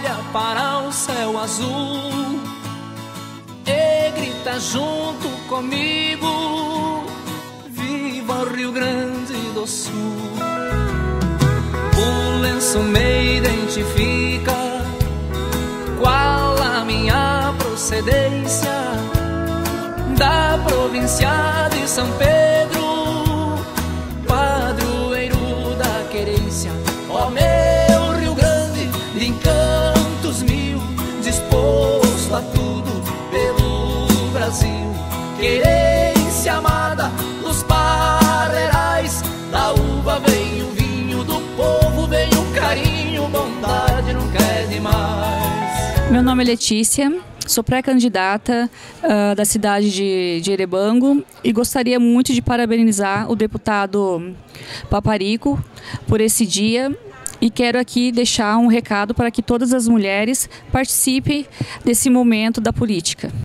olha para o céu azul e grita junto comigo: viva o Rio Grande do Sul. O lenço me identifica, qual a minha procedência, da província de São Pedro, padroeiro da querência. Ó meu Rio Grande, de encantos mil, disposto a tudo pelo Brasil. Querência amada dos parreirais, da uva vem o vinho, do povo vem o carinho, bondade nunca é demais. Meu nome é Letícia, sou pré-candidata da cidade de Erebango e gostaria muito de parabenizar o deputado Paparico por esse dia. E quero aqui deixar um recado para que todas as mulheres participem desse momento da política.